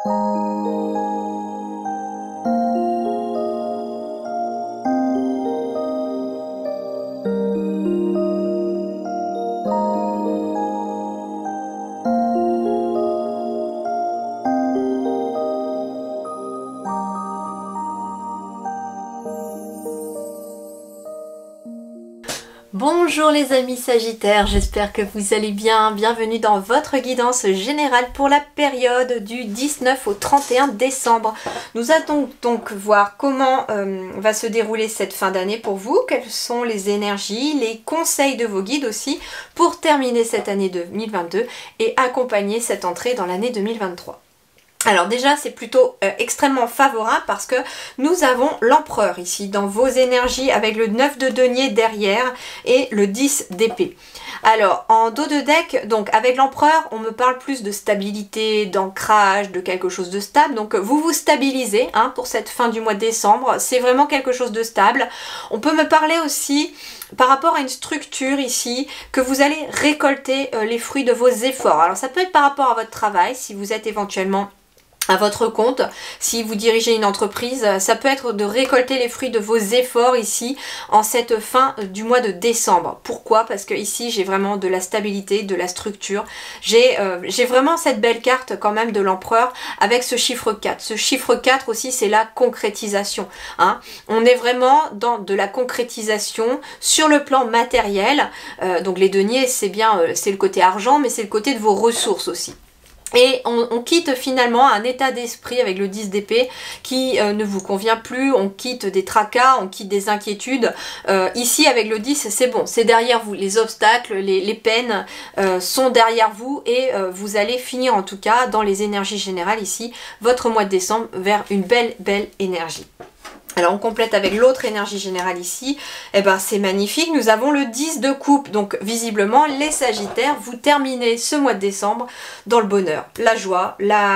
Bonjour les amis Sagittaires, j'espère que vous allez bien. Bienvenue dans votre guidance générale pour la période du 19 au 31 décembre. Nous allons donc voir comment va se dérouler cette fin d'année pour vous, quelles sont les énergies, les conseils de vos guides aussi pour terminer cette année 2022 et accompagner cette entrée dans l'année 2023. Alors déjà c'est plutôt extrêmement favorable parce que nous avons l'empereur ici dans vos énergies avec le 9 de denier derrière et le 10 d'épée. Alors en dos de deck, donc avec l'empereur on me parle plus de stabilité, d'ancrage, de quelque chose de stable. Donc vous vous stabilisez hein, pour cette fin du mois de décembre, c'est vraiment quelque chose de stable. On peut me parler aussi par rapport à une structure ici, que vous allez récolter les fruits de vos efforts. Alors ça peut être par rapport à votre travail, si vous êtes éventuellement à votre compte, si vous dirigez une entreprise, ça peut être de récolter les fruits de vos efforts ici en cette fin du mois de décembre. Pourquoi? Parce que ici j'ai vraiment de la stabilité, de la structure. J'ai vraiment cette belle carte quand même de l'empereur avec ce chiffre 4. Ce chiffre 4 aussi c'est la concrétisation. Hein. On est vraiment dans de la concrétisation sur le plan matériel. Donc les deniers c'est bien, c'est le côté argent mais c'est le côté de vos ressources aussi. Et on quitte finalement un état d'esprit avec le 10 d'épée qui ne vous convient plus, on quitte des tracas, on quitte des inquiétudes. Ici avec le 10 c'est bon, c'est derrière vous, les obstacles, les peines sont derrière vous et vous allez finir en tout cas dans les énergies générales ici, votre mois de décembre vers une belle énergie. Alors on complète avec l'autre énergie générale ici, et ben c'est magnifique, nous avons le 10 de coupe, donc visiblement les Sagittaires, vous terminez ce mois de décembre dans le bonheur, la joie,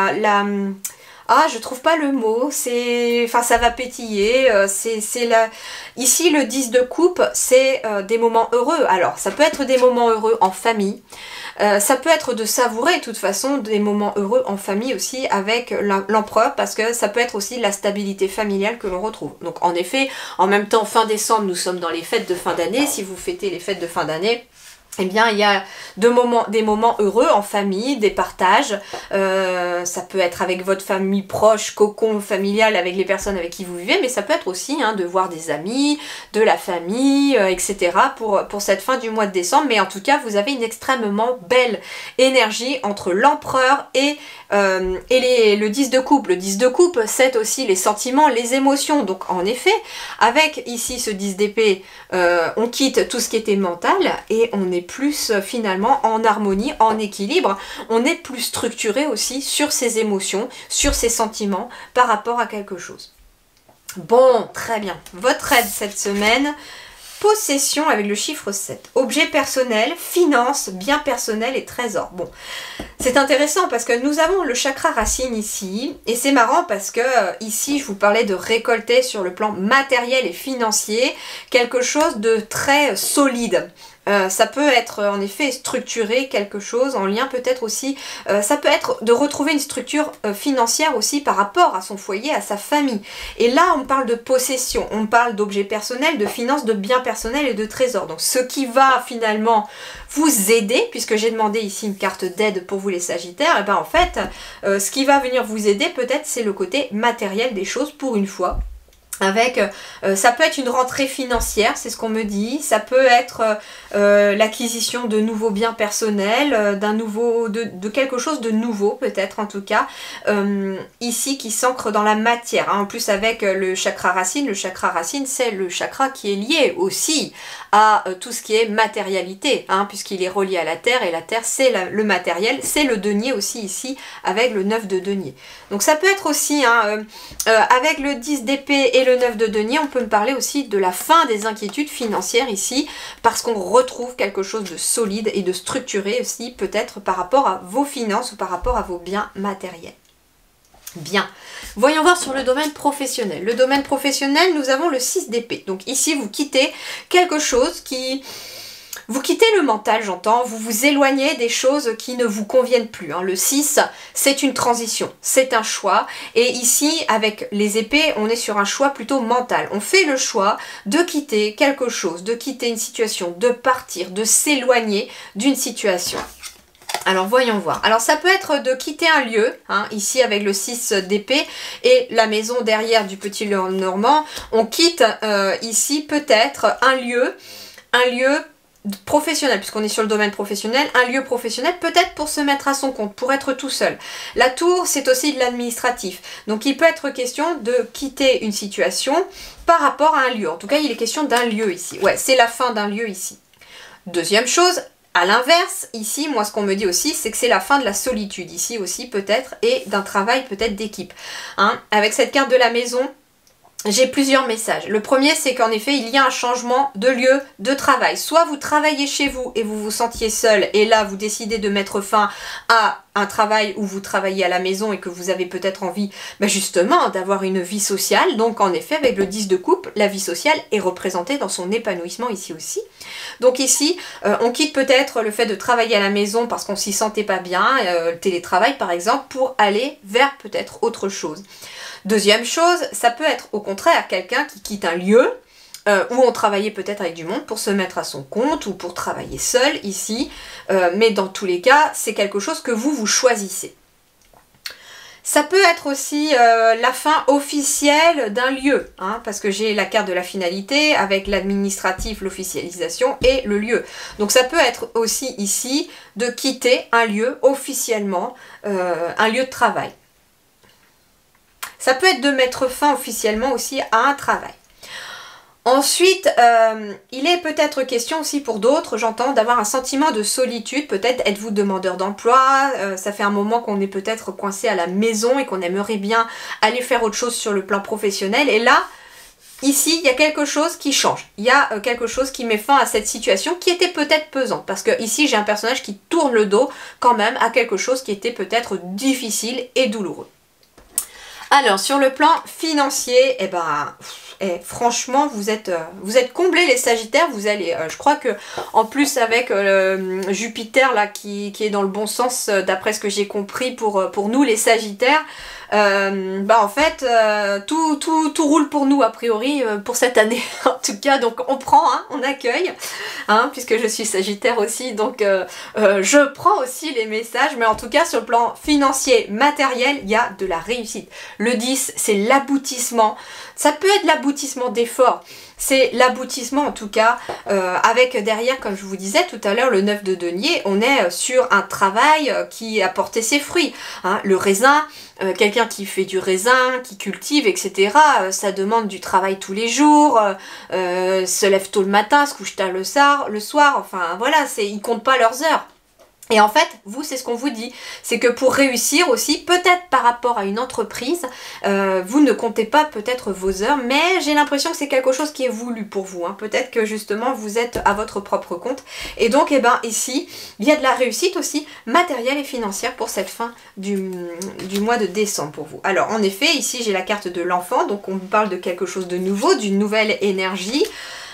ah je trouve pas le mot, enfin ça va pétiller, ici le 10 de coupe c'est des moments heureux, alors ça peut être des moments heureux en famille, ça peut être de savourer de toute façon des moments heureux en famille aussi avec l'empereur parce que ça peut être aussi la stabilité familiale que l'on retrouve. Donc en effet, en même temps fin décembre nous sommes dans les fêtes de fin d'année, si vous fêtez les fêtes de fin d'année, eh bien il y a des moments heureux en famille, des partages, ça peut être avec votre famille proche, cocon familial avec les personnes avec qui vous vivez, mais ça peut être aussi hein, de voir des amis, de la famille, etc. pour cette fin du mois de décembre, mais en tout cas vous avez une extrêmement belle énergie entre l'empereur et le 10 de coupe. Le 10 de coupe c'est aussi les sentiments, les émotions, donc en effet avec ici ce 10 d'épée on quitte tout ce qui était mental et on est plus finalement en harmonie, en équilibre, on est plus structuré aussi sur ses émotions, sur ses sentiments par rapport à quelque chose. Bon, très bien, votre aide cette semaine, possession avec le chiffre 7, objet personnel, finances, biens personnels et trésors. Bon, c'est intéressant parce que nous avons le chakra racine ici et c'est marrant parce que ici je vous parlais de récolter sur le plan matériel et financier quelque chose de très solide. Ça peut être en effet structuré quelque chose en lien peut-être aussi, ça peut être de retrouver une structure financière aussi par rapport à son foyer, à sa famille. Et là on parle de possession, on parle d'objets personnels, de finances, de biens personnels et de trésors. Donc ce qui va finalement vous aider, puisque j'ai demandé ici une carte d'aide pour vous les Sagittaires, et ben en fait ce qui va venir vous aider peut-être c'est le côté matériel des choses pour une fois. Avec, ça peut être une rentrée financière, c'est ce qu'on me dit, ça peut être l'acquisition de nouveaux biens personnels, de quelque chose de nouveau peut-être en tout cas, ici qui s'ancre dans la matière, hein. En plus avec le chakra racine c'est le chakra qui est lié aussi à tout ce qui est matérialité, hein, puisqu'il est relié à la terre et la terre c'est le matériel, c'est le denier aussi ici avec le 9 de denier. Donc ça peut être aussi, hein, avec le 10 d'épée et le 9 de denier, on peut me parler aussi de la fin des inquiétudes financières ici, parce qu'on retrouve quelque chose de solide et de structuré aussi, peut-être par rapport à vos finances ou par rapport à vos biens matériels. Bien, voyons voir sur le domaine professionnel. Le domaine professionnel, nous avons le 6 d'épée. Donc ici, vous quittez quelque chose qui Vous quittez le mental, j'entends, vous vous éloignez des choses qui ne vous conviennent plus. Hein. Le 6, c'est une transition, c'est un choix. Et ici, avec les épées, on est sur un choix plutôt mental. On fait le choix de quitter quelque chose, de quitter une situation, de partir, de s'éloigner d'une situation. Alors voyons voir. Alors ça peut être de quitter un lieu, hein, ici avec le 6 d'épée et la maison derrière du petit Normand. On quitte ici peut-être un lieu professionnel, puisqu'on est sur le domaine professionnel, un lieu professionnel, peut-être pour se mettre à son compte, pour être tout seul. La tour, c'est aussi de l'administratif. Donc il peut être question de quitter une situation par rapport à un lieu. En tout cas, il est question d'un lieu ici. Ouais, c'est la fin d'un lieu ici. Deuxième chose, à l'inverse, ici, moi ce qu'on me dit aussi, c'est que c'est la fin de la solitude, ici aussi peut-être, et d'un travail peut-être d'équipe. Hein, avec cette carte de la maison, j'ai plusieurs messages. Le premier, c'est qu'en effet, il y a un changement de lieu de travail. Soit vous travaillez chez vous et vous vous sentiez seul, et là, vous décidez de mettre fin à un travail où vous travaillez à la maison et que vous avez peut-être envie, justement, d'avoir une vie sociale. Donc, en effet, avec le 10 de coupe, la vie sociale est représentée dans son épanouissement ici aussi. Donc ici, on quitte peut-être le fait de travailler à la maison parce qu'on s'y sentait pas bien, le télétravail par exemple, pour aller vers peut-être autre chose. Deuxième chose, ça peut être au contraire quelqu'un qui quitte un lieu où on travaillait peut-être avec du monde pour se mettre à son compte ou pour travailler seul ici, mais dans tous les cas, c'est quelque chose que vous choisissez. Ça peut être aussi la fin officielle d'un lieu, hein, parce que j'ai la carte de la finalité avec l'administratif, l'officialisation et le lieu. Donc ça peut être aussi ici de quitter un lieu officiellement, un lieu de travail. Ça peut être de mettre fin officiellement aussi à un travail. Ensuite, il est peut-être question aussi pour d'autres, j'entends, d'avoir un sentiment de solitude. Peut-être êtes-vous demandeur d'emploi, ça fait un moment qu'on est peut-être coincé à la maison et qu'on aimerait bien aller faire autre chose sur le plan professionnel. Et là, ici, il y a quelque chose qui change. Il y a quelque chose qui met fin à cette situation qui était peut-être pesante. Parce que ici, j'ai un personnage qui tourne le dos quand même à quelque chose qui était peut-être difficile et douloureux. Alors, sur le plan financier, franchement, vous êtes comblés les Sagittaires. Vous allez, je crois que en plus avec Jupiter là qui est dans le bon sens d'après ce que j'ai compris pour nous les Sagittaires. En fait tout roule pour nous a priori pour cette année en tout cas, donc on prend, hein, on accueille, hein, puisque je suis Sagittaire aussi, donc je prends aussi les messages, mais en tout cas sur le plan financier, matériel, il y a de la réussite. Le 10, c'est l'aboutissement, ça peut être l'aboutissement d'efforts, c'est l'aboutissement en tout cas, avec derrière, comme je vous disais tout à l'heure, le 9 de denier, on est sur un travail qui a porté ses fruits, hein, le raisin, quelqu'un qui fait du raisin, qui cultive, etc. Ça demande du travail tous les jours, se lève tôt le matin, se couche tard le soir, enfin voilà, ils comptent pas leurs heures. Et en fait, vous, c'est ce qu'on vous dit, c'est que pour réussir aussi, peut-être par rapport à une entreprise, vous ne comptez pas peut-être vos heures, mais j'ai l'impression que c'est quelque chose qui est voulu pour vous. Hein. Peut-être que justement, vous êtes à votre propre compte. Et donc, ici, il y a de la réussite aussi matérielle et financière pour cette fin du mois de décembre pour vous. Alors, en effet, ici, j'ai la carte de l'enfant, donc on parle de quelque chose de nouveau, d'une nouvelle énergie.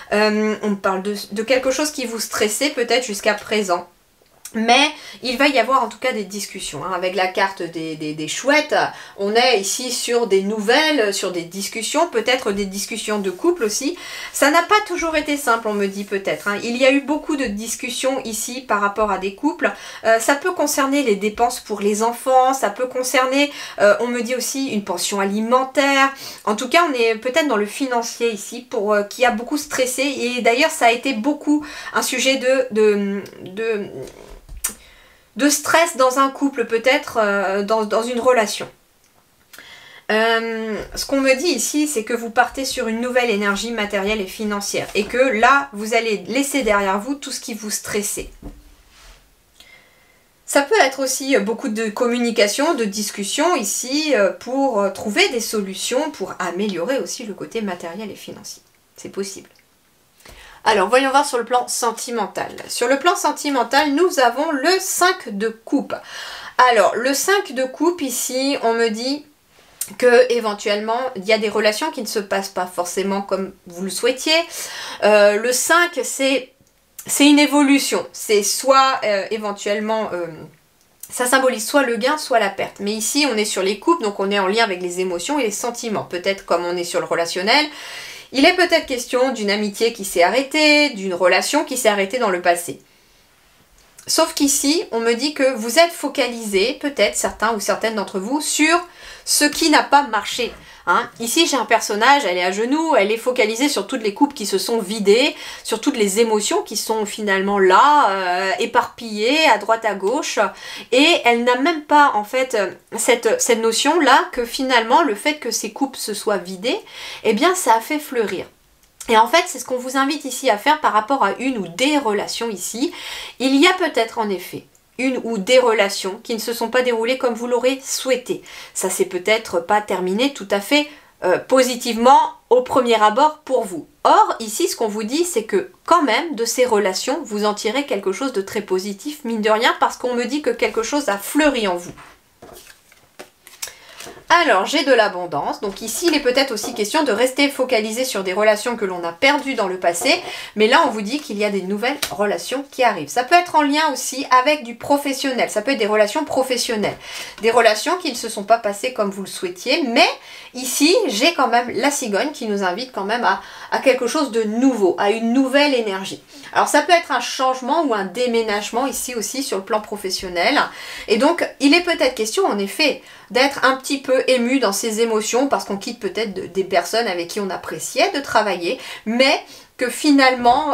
On parle de quelque chose qui vous stressait peut-être jusqu'à présent. Mais il va y avoir en tout cas des discussions, hein. Avec la carte des chouettes, on est ici sur des nouvelles, sur des discussions, peut-être des discussions de couple aussi. Ça n'a pas toujours été simple, on me dit peut-être, hein. Il y a eu beaucoup de discussions ici par rapport à des couples. Ça peut concerner les dépenses pour les enfants, ça peut concerner, on me dit aussi une pension alimentaire. En tout cas, on est peut-être dans le financier ici, qui a beaucoup stressé. Et d'ailleurs, ça a été beaucoup un sujet de stress dans un couple, peut-être dans une relation. Ce qu'on me dit ici, c'est que vous partez sur une nouvelle énergie matérielle et financière. Et que là, vous allez laisser derrière vous tout ce qui vous stressait. Ça peut être aussi beaucoup de communication, de discussion ici pour trouver des solutions, pour améliorer aussi le côté matériel et financier. C'est possible. Alors, voyons voir sur le plan sentimental. Sur le plan sentimental, nous avons le 5 de coupe. Alors, le 5 de coupe, ici, on me dit que éventuellement il y a des relations qui ne se passent pas forcément comme vous le souhaitiez. Le 5, c'est c'est une évolution. C'est soit éventuellement... ça symbolise soit le gain, soit la perte. Mais ici, on est sur les couples, donc on est en lien avec les émotions et les sentiments. Peut-être comme on est sur le relationnel, il est peut-être question d'une amitié qui s'est arrêtée, d'une relation qui s'est arrêtée dans le passé. Sauf qu'ici, on me dit que vous êtes focalisés, peut-être certains ou certaines d'entre vous, sur ce qui n'a pas marché. Hein. Ici, j'ai un personnage, elle est à genoux, elle est focalisée sur toutes les coupes qui se sont vidées, sur toutes les émotions qui sont finalement là, éparpillées à droite à gauche. Et elle n'a même pas, en fait, cette notion-là que finalement, le fait que ces coupes se soient vidées, eh bien, ça a fait fleurir. Et en fait, c'est ce qu'on vous invite ici à faire par rapport à une ou des relations ici. Il y a peut-être en effet une ou des relations qui ne se sont pas déroulées comme vous l'aurez souhaité. Ça s'est peut-être pas terminé tout à fait positivement au premier abord pour vous. Or, ici, ce qu'on vous dit, c'est que quand même, de ces relations, vous en tirez quelque chose de très positif, mine de rien, parce qu'on me dit que quelque chose a fleuri en vous. Alors, j'ai de l'abondance, donc ici il est peut-être aussi question de rester focalisé sur des relations que l'on a perdues dans le passé, mais là on vous dit qu'il y a des nouvelles relations qui arrivent. Ça peut être en lien aussi avec du professionnel, ça peut être des relations professionnelles, des relations qui ne se sont pas passées comme vous le souhaitiez, mais ici j'ai quand même la cigogne qui nous invite quand même à quelque chose de nouveau, à une nouvelle énergie. Alors ça peut être un changement ou un déménagement ici aussi sur le plan professionnel, et donc il est peut-être question en effet d'être un petit peu ému dans ses émotions parce qu'on quitte peut-être des personnes avec qui on appréciait de travailler, mais que finalement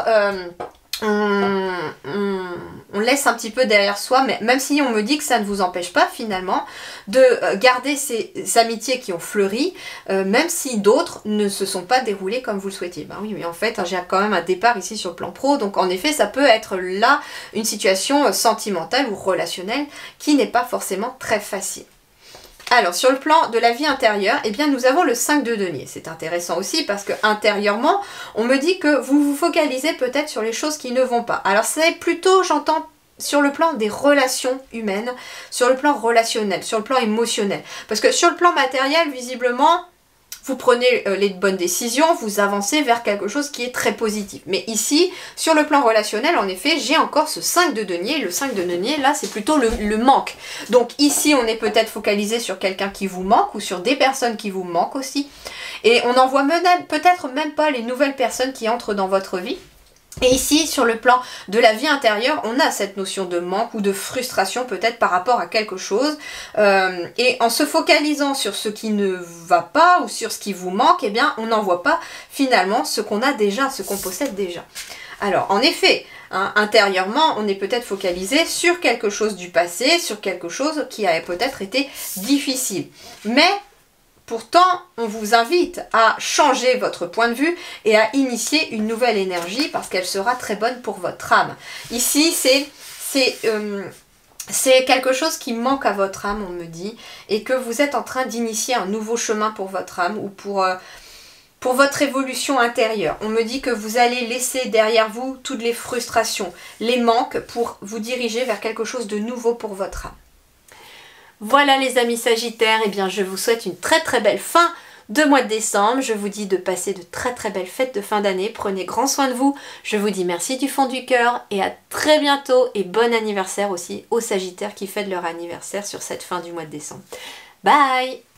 on laisse un petit peu derrière soi, mais même si on me dit que ça ne vous empêche pas finalement de garder ces amitiés qui ont fleuri, même si d'autres ne se sont pas déroulées comme vous le souhaitiez. Ben oui, mais en fait, j'ai quand même un départ ici sur le plan pro, donc en effet, ça peut être là une situation sentimentale ou relationnelle qui n'est pas forcément très facile. Alors, sur le plan de la vie intérieure, eh bien, nous avons le 5 de denier. C'est intéressant aussi parce que intérieurement, on me dit que vous vous focalisez peut-être sur les choses qui ne vont pas. Alors, c'est plutôt, j'entends, sur le plan des relations humaines, sur le plan relationnel, sur le plan émotionnel. Parce que sur le plan matériel, visiblement, vous prenez les bonnes décisions, vous avancez vers quelque chose qui est très positif. Mais ici, sur le plan relationnel, en effet, j'ai encore ce 5 de denier. Le 5 de denier, là, c'est plutôt le manque. Donc ici, on est peut-être focalisé sur quelqu'un qui vous manque ou sur des personnes qui vous manquent aussi. Et on n'en voit peut-être même pas les nouvelles personnes qui entrent dans votre vie. Et ici, sur le plan de la vie intérieure, on a cette notion de manque ou de frustration peut-être par rapport à quelque chose. Et en se focalisant sur ce qui ne va pas ou sur ce qui vous manque, eh bien, on n'en voit pas finalement ce qu'on a déjà, ce qu'on possède déjà. Alors, en effet, hein, intérieurement, on est peut-être focalisé sur quelque chose du passé, sur quelque chose qui a peut-être été difficile. Mais pourtant, on vous invite à changer votre point de vue et à initier une nouvelle énergie parce qu'elle sera très bonne pour votre âme. Ici, c'est quelque chose qui manque à votre âme, on me dit, et que vous êtes en train d'initier un nouveau chemin pour votre âme ou pour votre évolution intérieure. On me dit que vous allez laisser derrière vous toutes les frustrations, les manques pour vous diriger vers quelque chose de nouveau pour votre âme. Voilà les amis Sagittaires, eh bien je vous souhaite une très très belle fin de mois de décembre. Je vous dis de passer de très très belles fêtes de fin d'année. Prenez grand soin de vous. Je vous dis merci du fond du cœur et à très bientôt. Et bon anniversaire aussi aux Sagittaires qui fêtent leur anniversaire sur cette fin du mois de décembre. Bye!